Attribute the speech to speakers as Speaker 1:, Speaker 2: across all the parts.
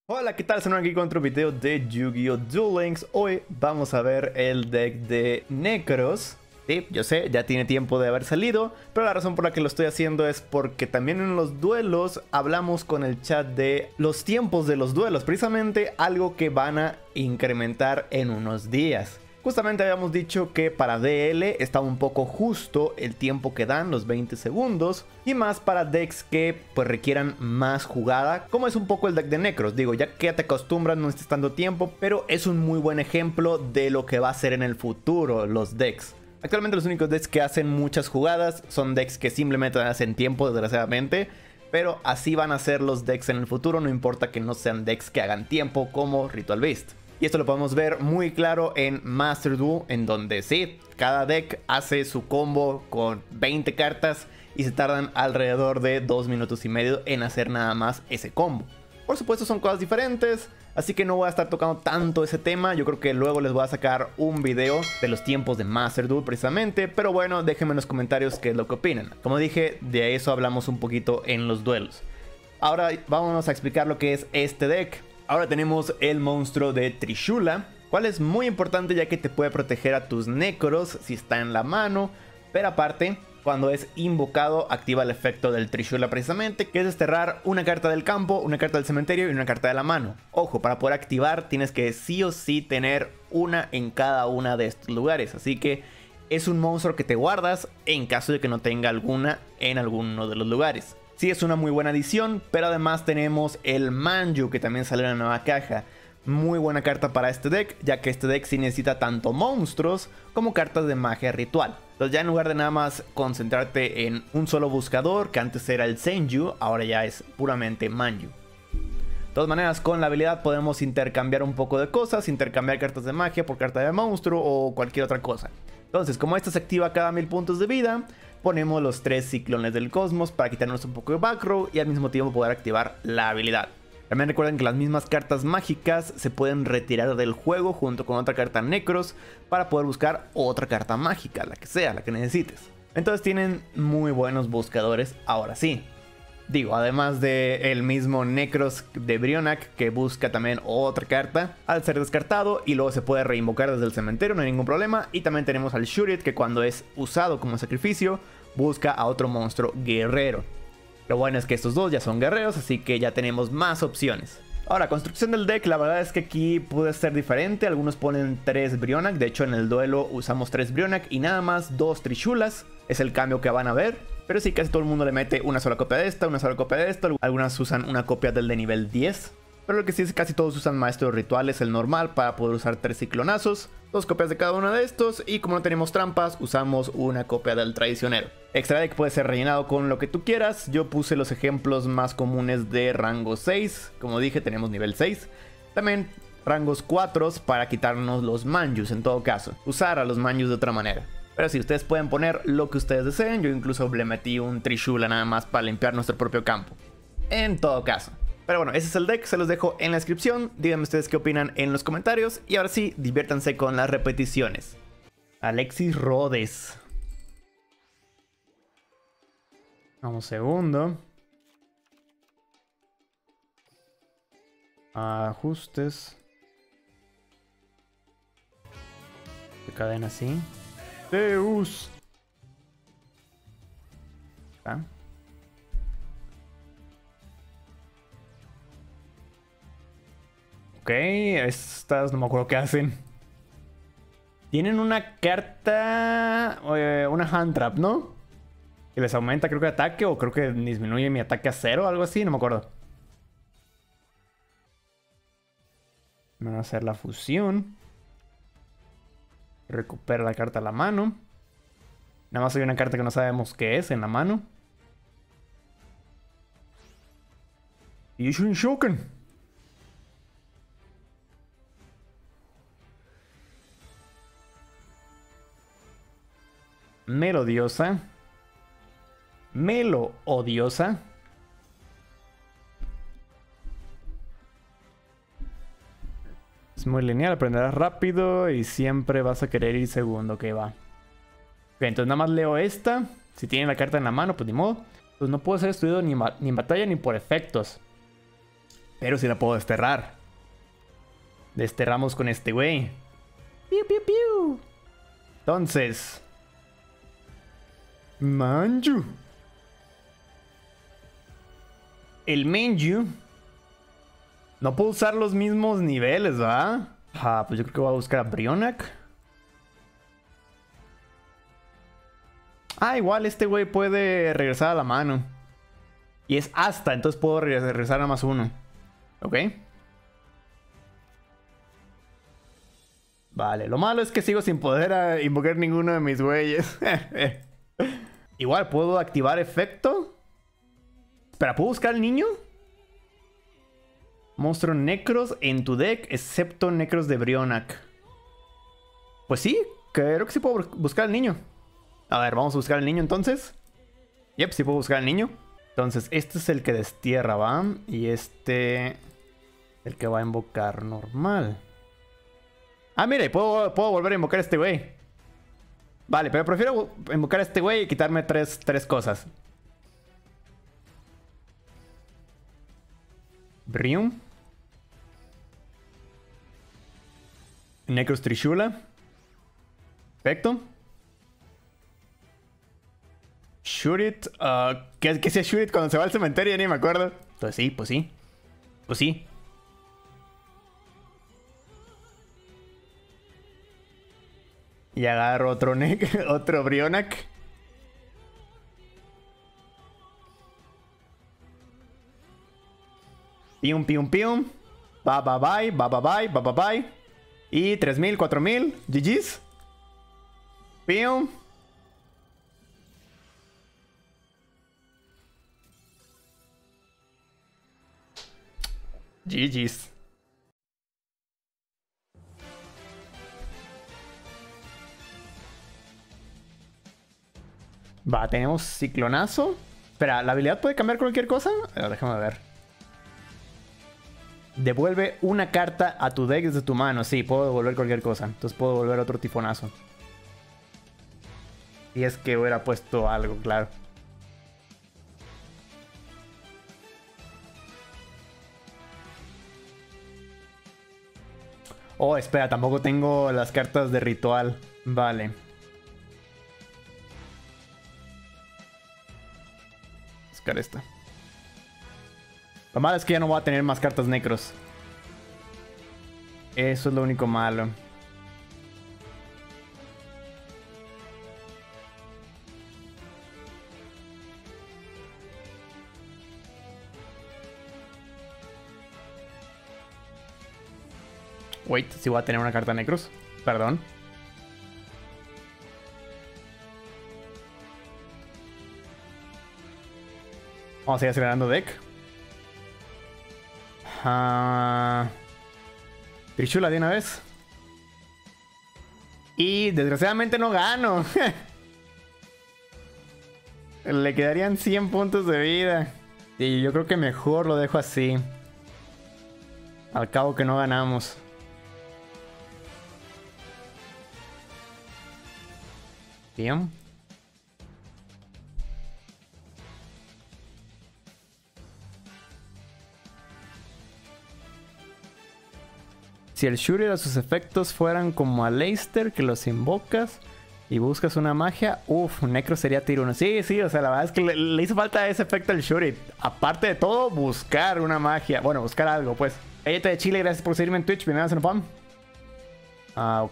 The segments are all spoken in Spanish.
Speaker 1: Hola, ¿qué tal? Soy aquí con otro video de Yu-Gi-Oh! Duel Links. Hoy vamos a ver el deck de Necros. Sí, yo sé, ya tiene tiempo de haber salido, pero la razón por la que lo estoy haciendo es porque también en los duelos hablamos con el chat de los tiempos de los duelos, precisamente algo que van a incrementar en unos días. Justamente habíamos dicho que para DL está un poco justo el tiempo que dan, los 20 segundos, y más para decks que pues requieran más jugada, como es un poco el deck de Necros. Digo, ya que te acostumbras no estés tanto tiempo, pero es un muy buen ejemplo de lo que va a ser en el futuro los decks. Actualmente los únicos decks que hacen muchas jugadas son decks que simplemente hacen tiempo, desgraciadamente. Pero así van a ser los decks en el futuro, no importa que no sean decks que hagan tiempo como Ritual Beast. Y esto lo podemos ver muy claro en Master Duel, en donde sí, cada deck hace su combo con 20 cartas y se tardan alrededor de 2 minutos y medio en hacer nada más ese combo. Por supuesto son cosas diferentes, así que no voy a estar tocando tanto ese tema. Yo creo que luego les voy a sacar un video de los tiempos de Master Duel precisamente. Pero bueno, déjenme en los comentarios qué es lo que opinan. Como dije, de eso hablamos un poquito en los duelos. Ahora vámonos a explicar lo que es este deck. Ahora tenemos el monstruo de Trishula, cual es muy importante ya que te puede proteger a tus Necros si está en la mano. Pero aparte, cuando es invocado, activa el efecto del Trishula precisamente, que es desterrar una carta del campo, una carta del cementerio y una carta de la mano. Ojo, para poder activar tienes que sí o sí tener una en cada una de estos lugares, así que es un monstruo que te guardas en caso de que no tenga alguna en alguno de los lugares. Sí, es una muy buena adición, pero además tenemos el Manju, que también sale en la nueva caja. Muy buena carta para este deck, ya que este deck sí necesita tanto monstruos como cartas de magia ritual. Entonces ya en lugar de nada más concentrarte en un solo buscador, que antes era el Senju, ahora ya es puramente Manju. De todas maneras, con la habilidad podemos intercambiar un poco de cosas, intercambiar cartas de magia por carta de monstruo o cualquier otra cosa. Entonces, como esta se activa cada 1000 puntos de vida, ponemos los 3 ciclones del cosmos para quitarnos un poco de back row y al mismo tiempo poder activar la habilidad. También recuerden que las mismas cartas mágicas se pueden retirar del juego junto con otra carta Necros para poder buscar otra carta mágica, la que sea, la que necesites. Entonces tienen muy buenos buscadores ahora sí. Digo, además de el mismo Necros de Brionac, que busca también otra carta al ser descartado y luego se puede reinvocar desde el cementerio, no hay ningún problema. Y también tenemos al Shurit, que cuando es usado como sacrificio busca a otro monstruo guerrero. Lo bueno es que estos dos ya son guerreros, así que ya tenemos más opciones. Ahora, construcción del deck, la verdad es que aquí puede ser diferente. Algunos ponen 3 Brionac, de hecho en el duelo usamos 3 Brionac y nada más 2 Trishulas. Es el cambio que van a ver. Pero sí, casi todo el mundo le mete una sola copia de esta, una sola copia de esta. Algunas usan una copia del de nivel 10. Pero lo que sí es que casi todos usan maestros rituales, el normal, para poder usar 3 ciclonazos. 2 copias de cada uno de estos. Y como no tenemos trampas, usamos una copia del traicionero. Extra deck puede ser rellenado con lo que tú quieras. Yo puse los ejemplos más comunes de rango 6. Como dije, tenemos nivel 6. También rangos 4 para quitarnos los Manjus en todo caso. Usar a los Manjus de otra manera. Pero sí, ustedes pueden poner lo que ustedes deseen. Yo incluso le metí un Trishula nada más para limpiar nuestro propio campo. En todo caso. Pero bueno, ese es el deck, se los dejo en la descripción. Díganme ustedes qué opinan en los comentarios. Y ahora sí, diviértanse con las repeticiones. Alexis Rhodes. Vamos segundo. Ajustes. De cadena así. Zeus. ¿Ah? Ok, estas no me acuerdo qué hacen. Tienen una carta, una hand trap, ¿no? Que les aumenta creo que ataque o creo que disminuye mi ataque a 0 o algo así, no me acuerdo. Van a hacer la fusión. Recupera la carta a la mano. Nada más hay una carta que no sabemos qué es en la mano. Yushin Shoken. Melodiosa. Melo odiosa. Es muy lineal, aprenderás rápido y siempre vas a querer ir segundo, que va. Ok, entonces nada más leo esta. Si tienen la carta en la mano, pues ni modo. Pues no puedo ser destruido ni en batalla ni por efectos. Pero si la puedo desterrar. Desterramos con este güey. Piu, piu, piu. Entonces. Manju. El Manju. No puedo usar los mismos niveles, ¿va? Ah, pues yo creo que voy a buscar a Brionac. Ah, igual este güey puede regresar a la mano. Y es hasta, entonces puedo regresar a +1. Ok. Vale, lo malo es que sigo sin poder invocar ninguno de mis güeyes. Igual, ¿puedo activar efecto? Espera, ¿puedo buscar al niño? Monstruo Necros en tu deck, excepto Necros de Brionac. Pues sí, creo que sí puedo buscar al niño. A ver, vamos a buscar al niño entonces. Yep, sí puedo buscar al niño. Entonces, este es el que destierra, ¿va? Y este... el que va a invocar normal. Ah, mira, puedo volver a invocar a este güey. Vale, pero prefiero invocar a este güey y quitarme tres cosas. Brium. Necros Trishula. Perfecto. Shoot it. ¿Qué sea shoot it cuando se va al cementerio? Ya ni me acuerdo. Entonces sí, pues sí. Pues sí. Y agarro otro otro Brionac. Pium, pium, pium. Bye, bye, bye, bye, bye, bye, bye, bye, bye. Y 3000, 4000. GG's. Pium. GG's. Va, tenemos Ciclonazo. Espera, ¿la habilidad puede cambiar cualquier cosa? Déjame ver. Devuelve una carta a tu deck desde tu mano. Sí, puedo devolver cualquier cosa. Entonces puedo devolver otro Tifonazo. Y es que hubiera puesto algo, claro. Oh, espera, tampoco tengo las cartas de ritual. Vale. Buscar esta. Lo malo es que ya no voy a tener más cartas necros. Eso es lo único malo. Wait, si voy a tener una carta necros. Perdón. Vamos a ir acelerando deck. Trishula de una vez. Y desgraciadamente no gano. Le quedarían 100 puntos de vida. Y yo creo que mejor lo dejo así. Al cabo que no ganamos. Bien. Si el shooter o sus efectos fueran como a Leicester, que los invocas y buscas una magia, Necro sería tiro 1. Sí, sí, o sea, la verdad es que le hizo falta ese efecto al shooter. Aparte de todo, buscar una magia. Bueno, buscar algo, pues. Ellete de Chile, gracias por seguirme en Twitch. Bienvenidos en Pam. Ok.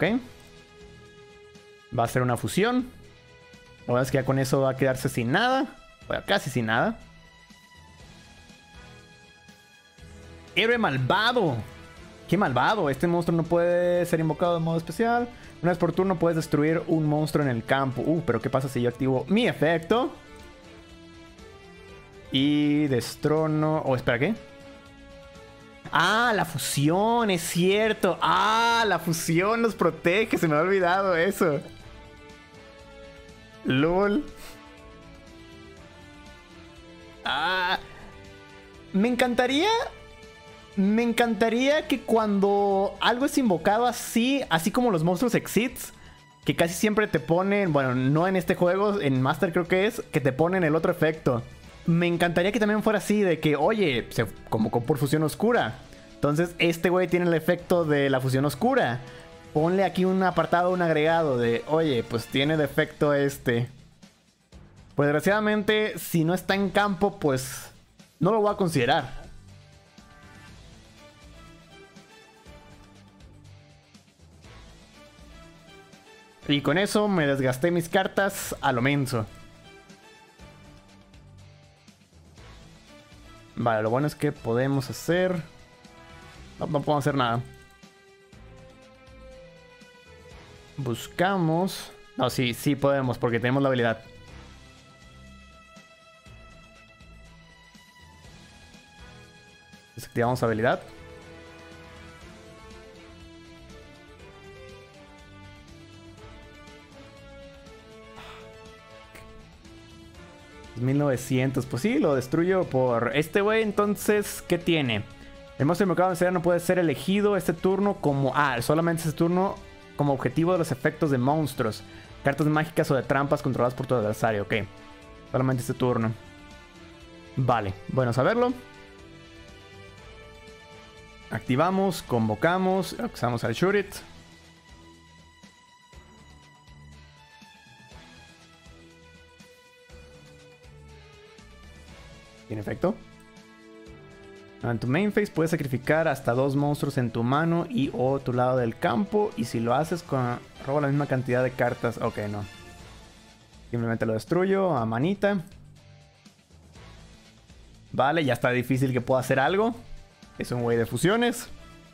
Speaker 1: Va a ser una fusión. La verdad es que ya con eso va a quedarse sin nada. Bueno, casi sin nada. Héroe malvado. ¡Qué malvado! Este monstruo no puede ser invocado de modo especial. Una vez por turno puedes destruir un monstruo en el campo. Pero ¿qué pasa si yo activo mi efecto? Y destrono... espera, ¿qué? ¡Ah! La fusión, es cierto. ¡Ah! La fusión nos protege. Se me ha olvidado eso. LOL. ¡Ah! Me encantaría que cuando algo es invocado así como los monstruos exits, que casi siempre te ponen, bueno, no en este juego, en Master creo que es, que te ponen el otro efecto. me encantaría que también fuera así, de que, oye, se convocó por fusión oscura. Entonces, este güey tiene el efecto de la fusión oscura. Ponle aquí un apartado, un agregado de, oye, pues tiene defecto este. Pues desgraciadamente, si no está en campo, pues no lo voy a considerar. Y con eso me desgasté mis cartas a lo menso. Vale, lo bueno es que podemos hacer... No podemos hacer nada. Buscamos... No, sí, sí podemos porque tenemos la habilidad. Desactivamos habilidad. $1900, pues sí, lo destruyo por este güey. Entonces, ¿qué tiene? El monstruo de mercado de no puede ser elegido este turno como... solamente este turno como objetivo de los efectos de monstruos. Cartas mágicas o de trampas controladas por tu adversario, ok. Solamente este turno. Vale, bueno saberlo. Activamos, convocamos, usamos al Shurit. ¿Tiene efecto? En tu main phase puedes sacrificar hasta 2 monstruos en tu mano y o tu lado del campo. Y si lo haces, roba la misma cantidad de cartas. Ok, no. Simplemente lo destruyo a manita. Vale, ya está difícil que pueda hacer algo. Es un güey de fusiones.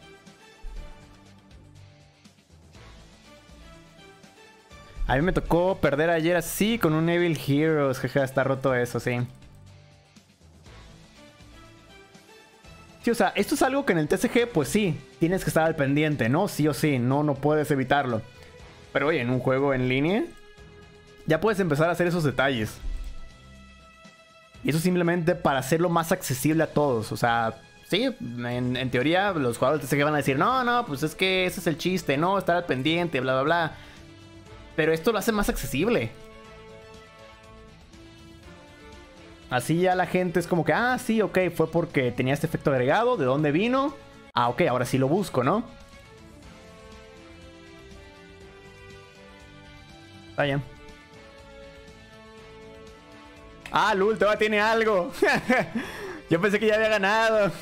Speaker 1: A mí me tocó perder ayer así con un Evil Heroes. Jeje, está roto eso, sí. Sí, o sea, esto es algo que en el TCG, pues sí, tienes que estar al pendiente, ¿no? Sí o sí, no puedes evitarlo. Pero oye, en un juego en línea, ya puedes empezar a hacer esos detalles. Y eso simplemente para hacerlo más accesible a todos. O sea, sí, en teoría los jugadores del TCG van a decir, no, pues es que ese es el chiste, no, estar al pendiente, bla, bla, bla. Pero esto lo hace más accesible. Así ya la gente es como que, sí, ok, fue porque tenía este efecto agregado, ¿de dónde vino? Ok, ahora sí lo busco, ¿no? Vaya. Lul, todavía tiene algo. Yo pensé que ya había ganado.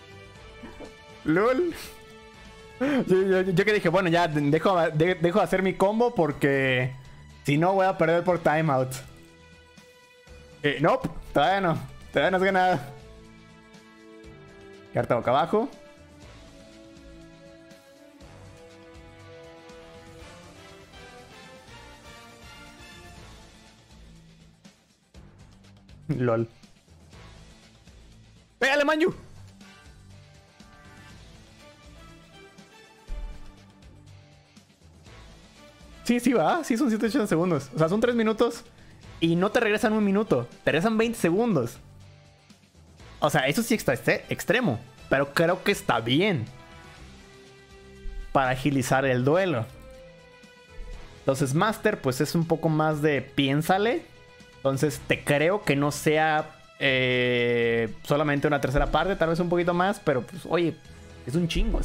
Speaker 1: Lul. Yo que dije, bueno, ya dejo de hacer mi combo porque si no voy a perder por timeout. Nope, todavía no has ganado. Carta boca abajo. LOL. ¡Pégale, Manju! Sí va. Sí, son 180 segundos. O sea, son 3 minutos. Y no te regresan 1 minuto. Te regresan 20 segundos. O sea, eso sí está extremo. Pero creo que está bien. Para agilizar el duelo. Entonces, Master, pues es un poco más de piénsale. Entonces, te creo que no sea solamente una tercera parte. Tal vez un poquito más. Pero, pues, oye, es un chingo.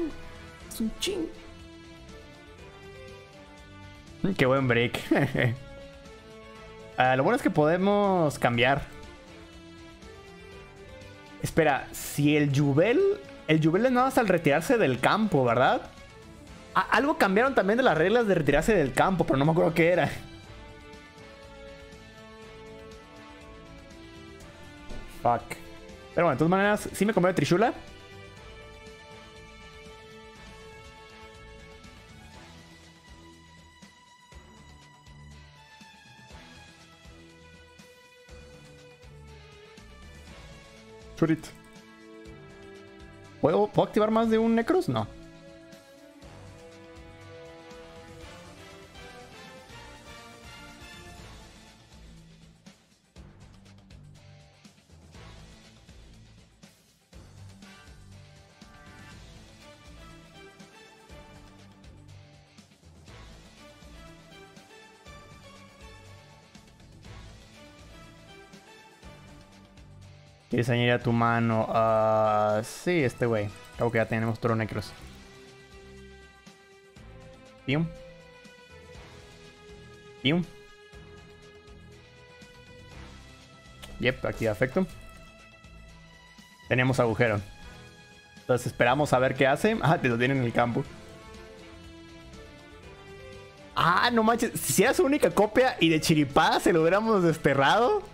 Speaker 1: Qué buen break. Lo bueno es que podemos cambiar. Espera, si el Jubel... El Jubel es nada más al retirarse del campo, ¿verdad? Algo cambiaron también de las reglas de retirarse del campo, pero no me acuerdo qué era. Fuck. Pero bueno, de todas maneras, sí me compré Trishula. ¿Puedo activar más de un Necros? No. ¿Quieres añadir a tu mano? Sí, este güey. Creo que ya tenemos otro Necros. Pium. Pium. Yep, activa efecto. Tenemos agujero. Entonces esperamos a ver qué hace. Ah, te lo tiene en el campo. Ah, no manches. Si era su única copia y de chiripada se lo hubiéramos desterrado.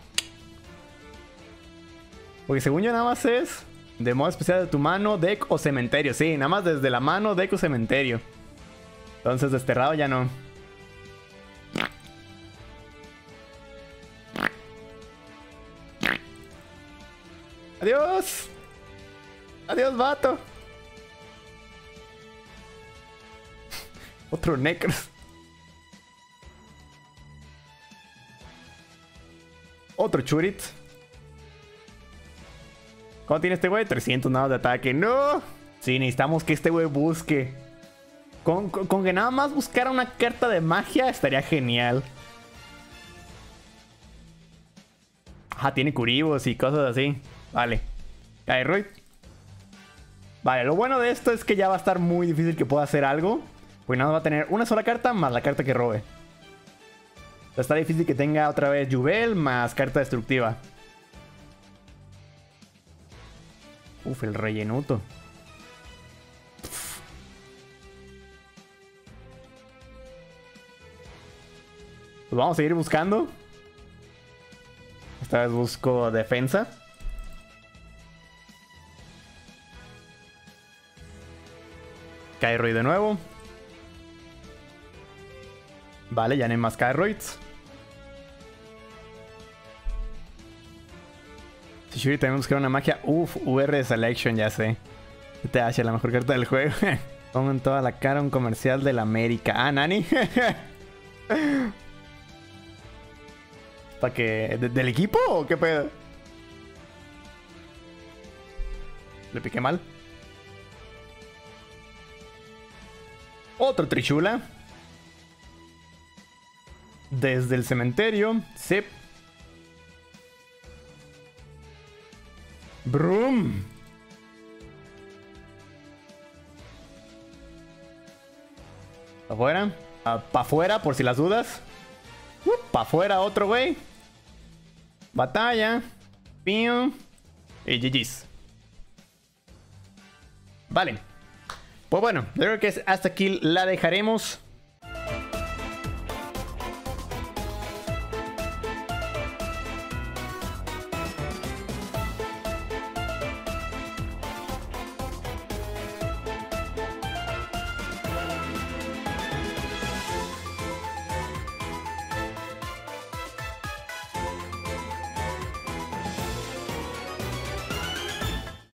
Speaker 1: Porque según yo nada más es de modo especial de tu mano, deck o cementerio. Sí, nada más desde la mano, deck o cementerio. Entonces desterrado ya no. Adiós. Adiós, vato. Otro Necros. Otro Churit. ¿Cuánto tiene este güey? 300 nada de ataque. ¡No! Sí, necesitamos que este güey busque. Con que nada más buscara una carta de magia estaría genial. Ajá, tiene curibos y cosas así. Vale. Kairoid. Vale, lo bueno de esto es que ya va a estar muy difícil que pueda hacer algo. Pues nada, va a tener una sola carta más la carta que robe. Está difícil que tenga otra vez Jubel más carta destructiva. Uf, el rellenuto. Pues vamos a seguir buscando. Esta vez busco defensa. Kairoid de nuevo. Vale, ya no hay más Kairoids. Si Shuri también buscar una magia. Uf, UR Selection, ya sé. TH, la mejor carta del juego. Pongo en toda la cara un comercial de la América. Ah, Nani. ¿Para qué? ¿Del equipo o qué pedo? Le piqué mal. Otro Trichula. Desde el cementerio. Zip. Broom. ¿Afuera? ¿Para afuera por si las dudas? ¿Para afuera otro güey? Batalla. Pium. Y GG's. Vale. Pues bueno, yo creo que hasta aquí la dejaremos.